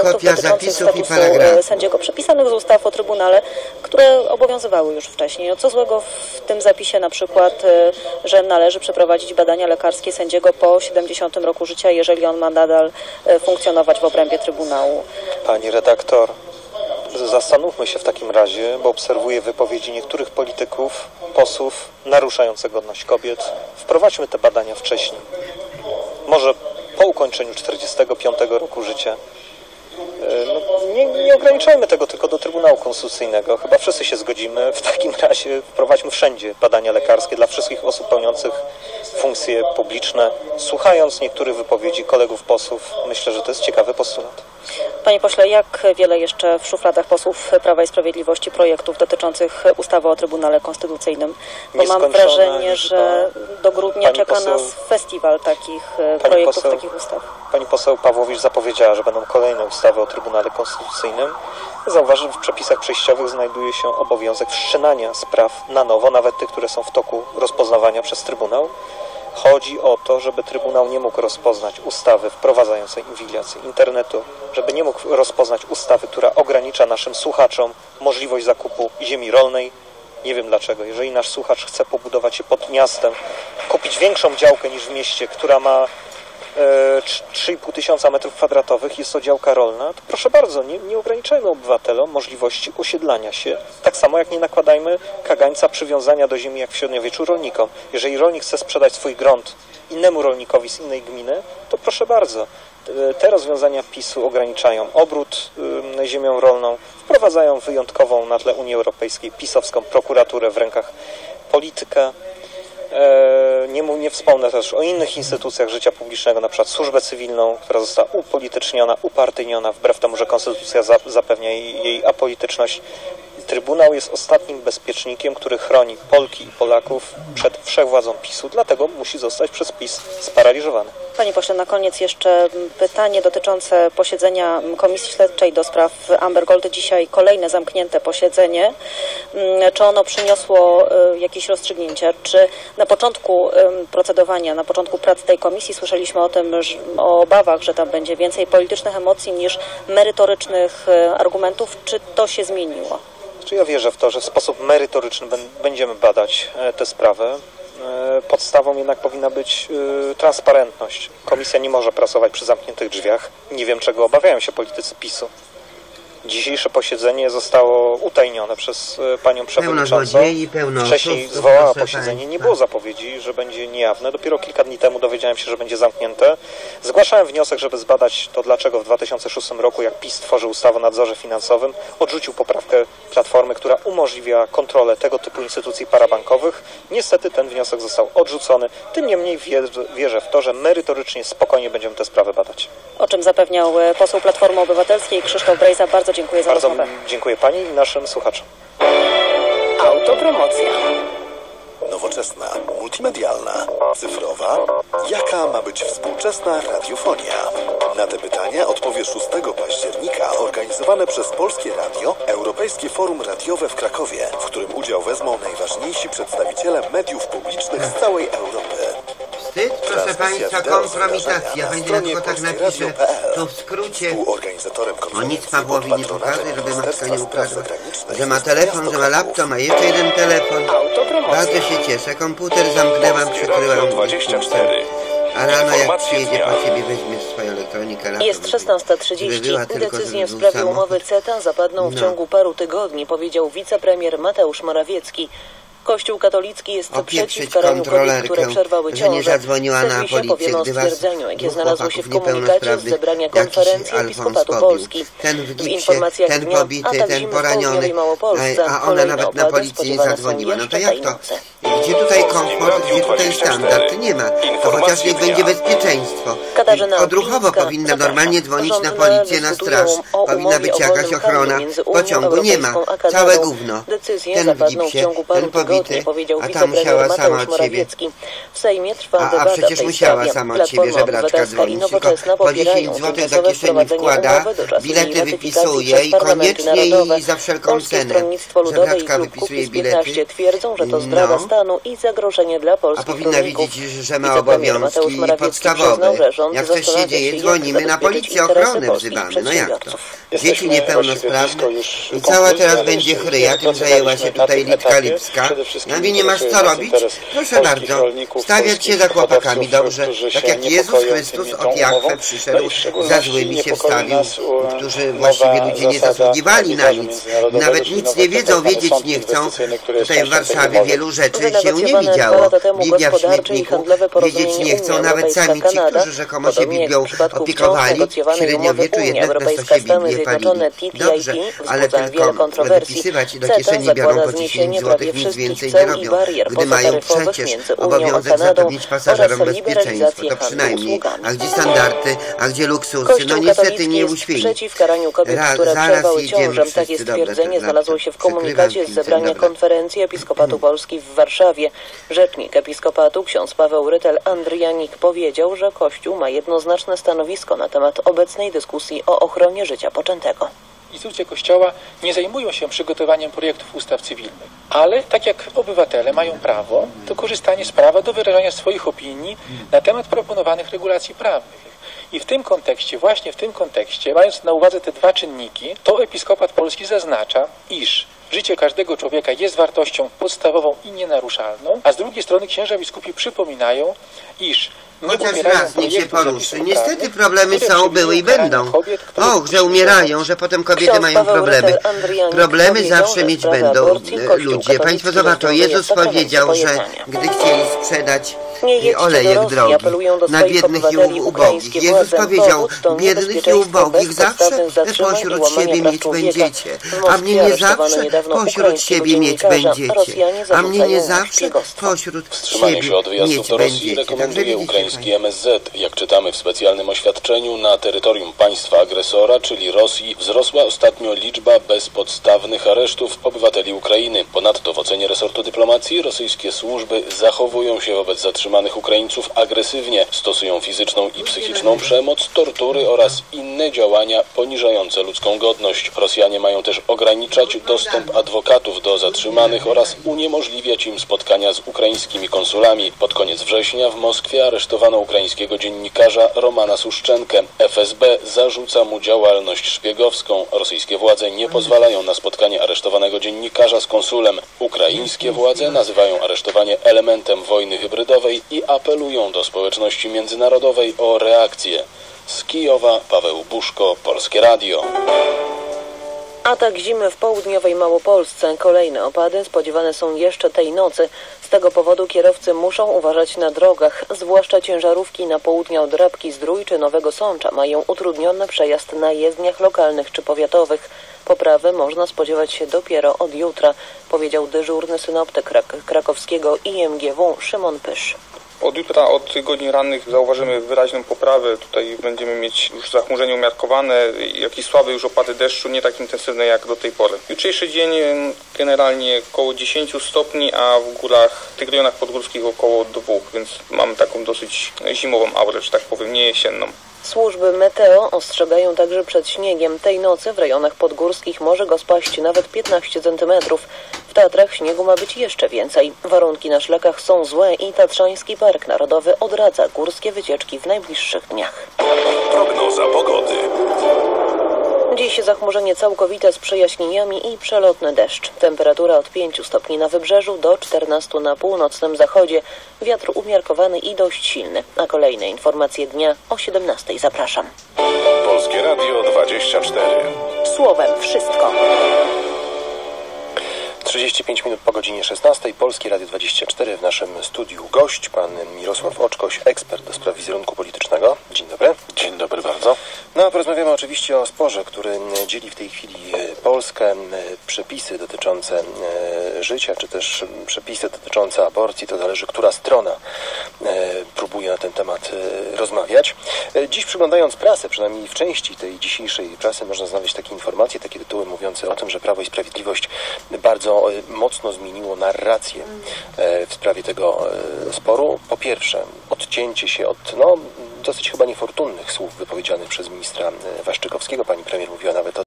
kopia zapisów i paragrafów sędziego przepisanych z ustaw o Trybunale, które obowiązywały już wcześniej. No co złego w tym zapisie na przykład, że należy przeprowadzić badania lekarskie sędziego po 70 roku życia, jeżeli on ma nadal funkcjonować w obrębie Trybunału? Pani redaktor, zastanówmy się w takim razie, bo obserwuję wypowiedzi niektórych polityków, posłów naruszających godność kobiet. Wprowadźmy te badania wcześniej. Może po ukończeniu 45 roku życia. Nie ograniczajmy tego tylko do Trybunału Konstytucyjnego. Chyba wszyscy się zgodzimy. W takim razie wprowadźmy wszędzie badania lekarskie dla wszystkich osób pełniących funkcje publiczne. Słuchając niektórych wypowiedzi kolegów posłów, myślę, że to jest ciekawy postulat. Panie pośle, jak wiele jeszcze w szufladach posłów Prawa i Sprawiedliwości projektów dotyczących ustawy o Trybunale Konstytucyjnym? Bo mam wrażenie, że do grudnia czeka nas festiwal takich projektów, takich ustaw. Pani poseł Pawłowicz zapowiedziała, że będą kolejne ustawy o Trybunale Konstytucyjnym. Zauważy, że w przepisach przejściowych znajduje się obowiązek wszczynania spraw na nowo, nawet tych, które są w toku rozpoznawania przez Trybunał. Chodzi o to, żeby Trybunał nie mógł rozpoznać ustawy wprowadzającej inwigilację internetu, żeby nie mógł rozpoznać ustawy, która ogranicza naszym słuchaczom możliwość zakupu ziemi rolnej. Nie wiem dlaczego. Jeżeli nasz słuchacz chce pobudować się pod miastem, kupić większą działkę niż w mieście, która ma 3,5 tysiąca metrów kwadratowych, jest to działka rolna, to proszę bardzo, nie ograniczajmy obywatelom możliwości osiedlania się, tak samo jak nie nakładajmy kagańca przywiązania do ziemi jak w średniowieczu rolnikom. Jeżeli rolnik chce sprzedać swój grunt innemu rolnikowi z innej gminy, to proszę bardzo, te rozwiązania PiS-u ograniczają obrót ziemią rolną, wprowadzają wyjątkową na tle Unii Europejskiej pisowską prokuraturę w rękach polityka. Nie wspomnę też o innych instytucjach życia publicznego, na przykład służbę cywilną, która została upolityczniona, upartyjniona, wbrew temu, że konstytucja zapewnia jej apolityczność. Trybunał jest ostatnim bezpiecznikiem, który chroni Polki i Polaków przed wszechwładzą PiS-u, dlatego musi zostać przez PiS sparaliżowany. Panie pośle, na koniec jeszcze pytanie dotyczące posiedzenia Komisji Śledczej do spraw Amber Gold. Dzisiaj kolejne zamknięte posiedzenie. Czy ono przyniosło jakieś rozstrzygnięcia? Czy na początku procedowania, na początku prac tej komisji słyszeliśmy o obawach, że tam będzie więcej politycznych emocji niż merytorycznych argumentów? Czy to się zmieniło? Ja wierzę w to, że w sposób merytoryczny będziemy badać tę sprawę. Podstawą jednak powinna być transparentność. Komisja nie może pracować przy zamkniętych drzwiach. Nie wiem, czego obawiają się politycy PiS-u. Dzisiejsze posiedzenie zostało utajnione przez panią przewodniczącą. Wcześniej zwołała posiedzenie, nie było zapowiedzi, że będzie niejawne. Dopiero kilka dni temu dowiedziałem się, że będzie zamknięte. Zgłaszałem wniosek, żeby zbadać to, dlaczego w 2006 roku, jak PiS tworzył ustawę o nadzorze finansowym, odrzucił poprawkę Platformy, która umożliwia kontrolę tego typu instytucji parabankowych. Niestety ten wniosek został odrzucony. Tym niemniej wierzę w to, że merytorycznie, spokojnie będziemy tę sprawę badać. O czym zapewniał poseł Platformy Obywatelskiej Krzysztof Brejza. Bardzo dziękuję za rozmowę. Bardzo dziękuję pani i naszym słuchaczom. Autopromocja. Nowoczesna, multimedialna, cyfrowa. Jaka ma być współczesna radiofonia? Na te pytania odpowie 6 października organizowane przez Polskie Radio Europejskie Forum Radiowe w Krakowie, w którym udział wezmą najważniejsi przedstawiciele mediów publicznych z całej Europy. Wstyd, proszę państwa, kompromitacja. Będzie tylko tak napiszę to w skrócie. O nic Pawłowi nie pokaże, żeby matka nie ukradła, że ma telefon, że ma laptop, ma jeszcze jeden telefon. Bardzo się cieszę. Komputer zamknęłam, przykryłam. A rano jak przyjedzie po ciebie, weźmiesz swoją elektronikę. Jest 16:30. Decyzje w sprawie umowy CETA zapadną w ciągu paru tygodni, powiedział wicepremier Mateusz Morawiecki. Kościół katolicki jest przeciw karaniu kobiet, które przerwały ciążę. Nie zadzwoniła na policję, gdy was jakie znalazło się w komunikacie z zebrania konferencji Episkopatu Polski. Ten w gipsie, ten pobity, ten poraniony, a ona nawet na policję nie zadzwoniła. No to jak to? Gdzie tutaj komfort, gdzie tutaj standard? Nie ma. To chociaż niech będzie bezpieczeństwo. Odruchowo powinna normalnie dzwonić na policję, na straż. Powinna być jakaś ochrona. Pociągu nie ma. Całe gówno. Ten w gipsie, ten pobity, a ta musiała sama od siebie. A przecież musiała sama od siebie żebraczka dzwonić. Tylko po 10 zł do kieszeni wkłada, bilety wypisuje i koniecznie i za wszelką cenę. Żebraczka wypisuje bilety. Twierdzą, że to zdrada stanu stanu i zagrożenie dla polskich rolników. A powinna widzieć, że ma obowiązki podstawowe. Jak coś się dzieje, dzwonimy na policję, ochronę wzywamy. No jak to? Dzieci niepełnosprawne i cała teraz będzie chryja, tym zajęła się tutaj Litka Lipska. Ja mówię, nie masz co robić? Proszę bardzo, stawiać się za chłopakami, dobrze? Tak jak Jezus Chrystus od Jahwe przyszedł, za złymi się wstawił, którzy właściwie ludzie nie zasługiwali na nic. Nawet nic nie wiedzą, wiedzieć nie chcą. Tutaj w Warszawie wielu rzeczy się nie widziało. Biblia w śmietniku, wiedzieć nie chcą nawet sami ci, którzy rzekomo się Biblią opiekowali. W średniowieczu jednak prosto się Biblię palili. Dobrze, ale tylko wypisywać do kieszeni biorą po 10 zł, nic więcej nie robią. Gdy mają przecież obowiązek zapewnić pasażerom bezpieczeństwo, to przynajmniej. A gdzie standardy, a gdzie luksusy? No niestety nie uświęci. Przeciw karaniu kobiet, które przerywały ciążę. Takie stwierdzenie znalazło się w komunikacie z zebrania Konferencji Episkopatu Polski w Warszawie. Rzecznik Episkopatu, ksiądz Paweł Rytel-Andrianik, powiedział, że Kościół ma jednoznaczne stanowisko na temat obecnej dyskusji o ochronie życia poczętego. Instytucje Kościoła nie zajmują się przygotowaniem projektów ustaw cywilnych, ale tak jak obywatele mają prawo do korzystania z prawa do wyrażania swoich opinii na temat proponowanych regulacji prawnych. I w tym kontekście, właśnie w tym kontekście, mając na uwadze te dwa czynniki, to Episkopat Polski zaznacza, iż życie każdego człowieka jest wartością podstawową i nienaruszalną, a z drugiej strony księża biskupi przypominają, iż chociaż raz niech się poruszy. Niestety problemy są, były i będą. Och, że umierają, że potem kobiety mają problemy. Problemy zawsze mieć będą ludzie. Państwo zobaczą, Jezus powiedział, że gdy chcieli sprzedać olejek drogi na biednych i ubogich. Jezus powiedział, biednych i ubogich zawsze pośród siebie mieć będziecie. A mnie nie zawsze pośród siebie mieć będziecie. A mnie nie zawsze pośród siebie mieć będziecie. Ukraiński MSZ, jak czytamy w specjalnym oświadczeniu, na terytorium państwa agresora, czyli Rosji, wzrosła ostatnio liczba bezpodstawnych aresztów obywateli Ukrainy. Ponadto w ocenie resortu dyplomacji rosyjskie służby zachowują się wobec zatrzymanych Ukraińców agresywnie, stosują fizyczną i psychiczną przemoc, tortury oraz inne działania poniżające ludzką godność. Rosjanie mają też ograniczać dostęp adwokatów do zatrzymanych oraz uniemożliwiać im spotkania z ukraińskimi konsulami. Pod koniec września w Moskwie aresztowano ukraińskiego dziennikarza Romana Suszczenkę. FSB zarzuca mu działalność szpiegowską. Rosyjskie władze nie pozwalają na spotkanie aresztowanego dziennikarza z konsulem. Ukraińskie władze nazywają aresztowanie elementem wojny hybrydowej i apelują do społeczności międzynarodowej o reakcję. Z Kijowa Paweł Buszko, Polskie Radio. Atak zimy w południowej Małopolsce. Kolejne opady spodziewane są jeszcze tej nocy. Z tego powodu kierowcy muszą uważać na drogach. Zwłaszcza ciężarówki na południe od Rabki-Zdrój czy Nowego Sącza mają utrudniony przejazd na jezdniach lokalnych czy powiatowych. Poprawy można spodziewać się dopiero od jutra, powiedział dyżurny synoptyk krakowskiego IMGW Szymon Pysz. Od jutra, od godzin rannych zauważymy wyraźną poprawę. Tutaj będziemy mieć już zachmurzenie umiarkowane, jakieś słabe już opady deszczu, nie tak intensywne jak do tej pory. Jutrzejszy dzień generalnie około 10 stopni, a w górach, w tych rejonach podgórskich około 2, więc mamy taką dosyć zimową aurę, że tak powiem, nie jesienną. Służby meteo ostrzegają także przed śniegiem. Tej nocy w rejonach podgórskich może go spaść nawet 15 cm. W Tatrach śniegu ma być jeszcze więcej. Warunki na szlakach są złe i Tatrzański Park Narodowy odradza górskie wycieczki w najbliższych dniach. Prognoza pogody. Dziś zachmurzenie całkowite z przejaśnieniami i przelotny deszcz. Temperatura od 5 stopni na wybrzeżu do 14 na północnym zachodzie. Wiatr umiarkowany i dość silny. A kolejne informacje dnia o 17:00. Zapraszam. Polskie Radio 24. Słowem wszystko. 35 minut po godzinie 16. Polskie Radio 24. W naszym studiu gość, pan Mirosław Oczkoś, ekspert do spraw wizerunku politycznego. Dzień dobry. Dzień dobry bardzo. No a porozmawiamy oczywiście o sporze, który dzieli w tej chwili Polskę. Przepisy dotyczące życia, czy też przepisy dotyczące aborcji. To zależy, która strona próbuje na ten temat rozmawiać. Dziś przyglądając prasę, przynajmniej w części tej dzisiejszej prasy, można znaleźć takie informacje, takie tytuły mówiące o tym, że Prawo i Sprawiedliwość bardzo mocno zmieniło narrację w sprawie tego sporu. Po pierwsze, odcięcie się od dosyć chyba niefortunnych słów wypowiedzianych przez ministra Waszczykowskiego. Pani premier mówiła nawet o